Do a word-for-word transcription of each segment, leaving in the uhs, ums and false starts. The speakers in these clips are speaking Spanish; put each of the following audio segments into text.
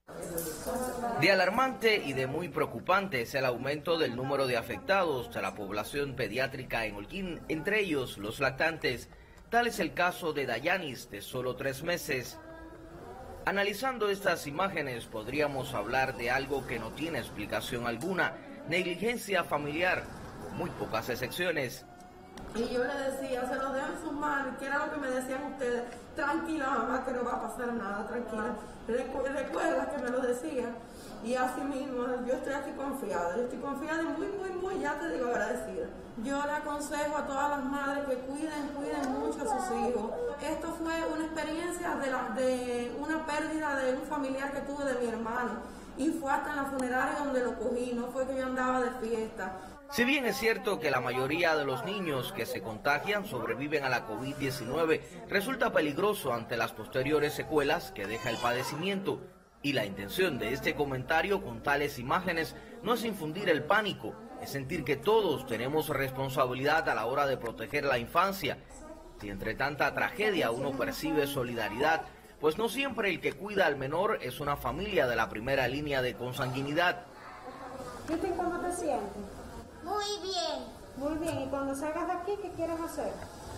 De alarmante y de muy preocupante es el aumento del número de afectados de la población pediátrica en Holguín, entre ellos los lactantes. Tal es el caso de Dayanis, de solo tres meses. Analizando estas imágenes podríamos hablar de algo que no tiene explicación alguna: negligencia familiar, con muy pocas excepciones. Y yo le decía, se lo dejo en sus manos, que era lo que me decían ustedes: tranquila mamá, que no va a pasar nada, tranquila. Recu recuerda que me lo decían, y así mismo yo estoy aquí confiada, yo estoy confiada y muy, muy, muy, ya te digo, agradecida. Yo le aconsejo a todas las madres que cuiden, cuiden mucho a sus hijos. Esto fue una experiencia de, la, de una pérdida de un familiar que tuve de mi hermano, y fue hasta en la funeraria donde lo cogí, no fue que yo andaba de fiesta. Si bien es cierto que la mayoría de los niños que se contagian sobreviven a la COVID diecinueve, resulta peligroso ante las posteriores secuelas que deja el padecimiento. Y la intención de este comentario con tales imágenes no es infundir el pánico, es sentir que todos tenemos responsabilidad a la hora de proteger la infancia. Si entre tanta tragedia uno percibe solidaridad, pues no siempre el que cuida al menor es una familia de la primera línea de consanguinidad. ¿Viste cómo te sientes? Muy bien. Muy bien. ¿Y cuando salgas de aquí, qué quieres hacer?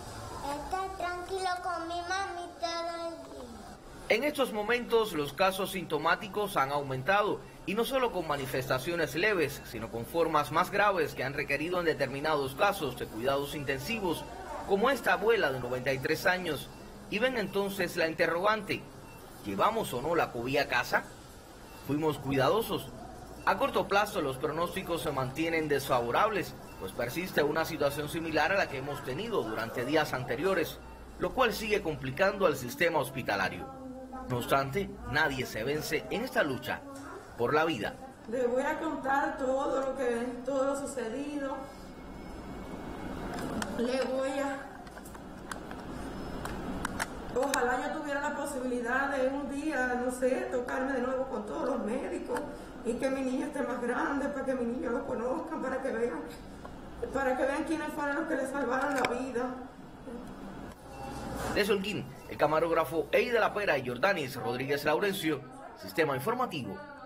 Estar tranquilo con mi mami todo el día. En estos momentos los casos sintomáticos han aumentado, y no solo con manifestaciones leves, sino con formas más graves que han requerido en determinados casos de cuidados intensivos, como esta abuela de noventa y tres años. Y ven entonces la interrogante: ¿llevamos o no la COVID a casa? ¿Fuimos cuidadosos? A corto plazo los pronósticos se mantienen desfavorables, pues persiste una situación similar a la que hemos tenido durante días anteriores, lo cual sigue complicando al sistema hospitalario. No obstante, nadie se vence en esta lucha por la vida. Le voy a contar todo lo que, todo lo sucedido. Le voy a... Ojalá yo tuviera la posibilidad de un día, no sé, tocarme de nuevo con todos los médicos, y que mi niño esté más grande, para que mi niño lo conozcan, para que vean, para que vean quiénes fueron los que le salvaron la vida. Desde Holguín, el camarógrafo Eide La Pera y Jordanis Rodríguez Laurencio, Sistema Informativo